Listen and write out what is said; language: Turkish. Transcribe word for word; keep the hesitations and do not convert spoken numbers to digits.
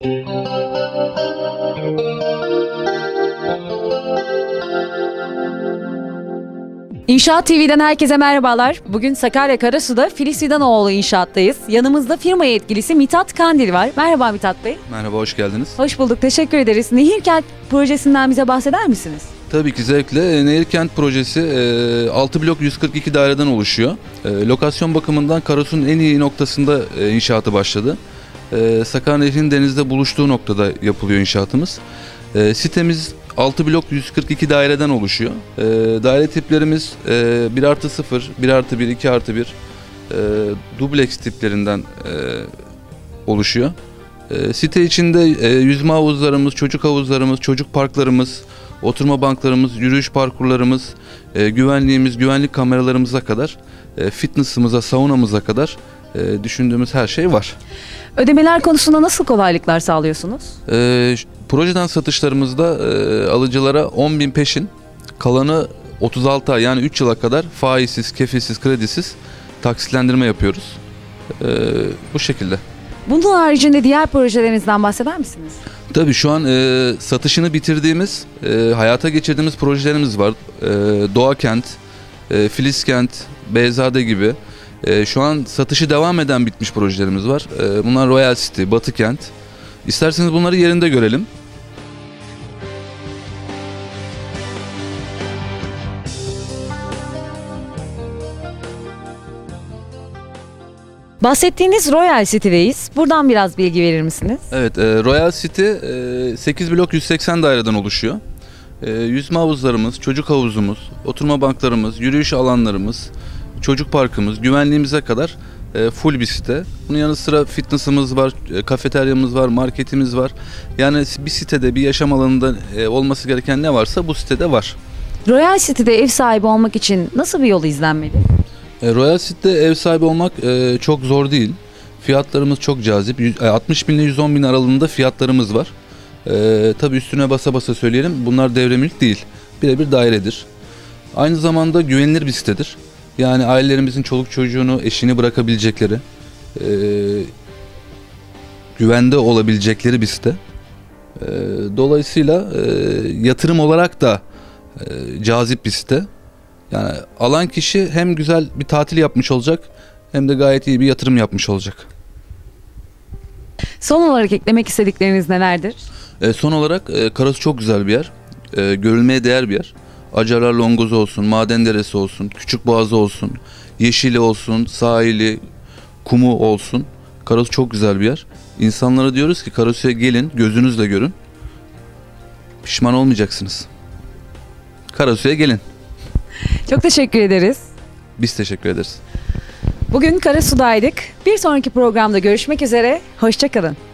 İnşaat T V'den herkese merhabalar. Bugün Sakarya Karasu'da Filiz Fidanoğlu İnşaat'tayız. Yanımızda firma yetkilisi Mithat Kandil var. Merhaba Mithat Bey. Merhaba, hoş geldiniz. Hoş bulduk, teşekkür ederiz. Nehirkent projesinden bize bahseder misiniz? Tabii ki zevkle. Nehirkent projesi altı blok yüz kırk iki daireden oluşuyor. Lokasyon bakımından Karasu'nun en iyi noktasında inşaatı başladı. Sakarya Nehri'nin denizde buluştuğu noktada yapılıyor inşaatımız. Sitemiz altı blok yüz kırk iki daireden oluşuyor. E, daire tiplerimiz e, bir artı sıfır, bir artı bir, iki artı bir e, dubleks tiplerinden e, oluşuyor. E, site içinde e, yüzme havuzlarımız, çocuk havuzlarımız, çocuk parklarımız, oturma banklarımız, yürüyüş parkurlarımız, e, güvenliğimiz, güvenlik kameralarımıza kadar, e, fitness'ımıza, saunamıza kadar e, düşündüğümüz her şey var. Ödemeler konusunda nasıl kolaylıklar sağlıyorsunuz? E, projeden satışlarımızda e, alıcılara on bin peşin, kalanı otuz altı ay yani üç yıla kadar faizsiz, kefilsiz, kredisiz taksitlendirme yapıyoruz. E, bu şekilde. Bunun haricinde diğer projelerinizden bahseder misiniz? Tabii şu an e, satışını bitirdiğimiz, e, hayata geçirdiğimiz projelerimiz var. E, Doğakent, e, Filizkent, Beyzade gibi. E, şu an satışı devam eden bitmiş projelerimiz var. E, bunlar Royal City, Batıkent. İsterseniz bunları yerinde görelim. Bahsettiğiniz Royal City'deyiz. Buradan biraz bilgi verir misiniz? Evet, e, Royal City e, sekiz blok yüz seksen daireden oluşuyor. E, yüzme havuzlarımız, çocuk havuzumuz, oturma banklarımız, yürüyüş alanlarımız, çocuk parkımız, güvenliğimize kadar e, full bir site. Bunun yanı sıra fitness'ımız var, e, kafeteryamız var, marketimiz var. Yani bir sitede, bir yaşam alanında e, olması gereken ne varsa bu sitede var. Royal City'de ev sahibi olmak için nasıl bir yol izlenmeli? E, Royal City'de ev sahibi olmak e, çok zor değil. Fiyatlarımız çok cazip. altmış bin ile yüz on bin aralığında fiyatlarımız var. E, tabii üstüne basa basa söyleyelim. Bunlar devre mülk değil. Birebir dairedir. Aynı zamanda güvenilir bir sitedir. Yani ailelerimizin çoluk çocuğunu, eşini bırakabilecekleri, e, güvende olabilecekleri bir site. E, dolayısıyla e, yatırım olarak da e, cazip bir site. Yani alan kişi hem güzel bir tatil yapmış olacak hem de gayet iyi bir yatırım yapmış olacak. Son olarak eklemek istedikleriniz nelerdir? E, son olarak e, Karasu çok güzel bir yer. E, görülmeye değer bir yer. Acarlar Longozu olsun, Madenderesi olsun, Küçükboğazı olsun, yeşili olsun, sahili, kumu olsun. Karasu çok güzel bir yer. İnsanlara diyoruz ki Karasu'ya gelin, gözünüzle görün. Pişman olmayacaksınız. Karasu'ya gelin. Çok teşekkür ederiz. Biz teşekkür ederiz. Bugün Karasu'daydık. Bir sonraki programda görüşmek üzere. Hoşça kalın.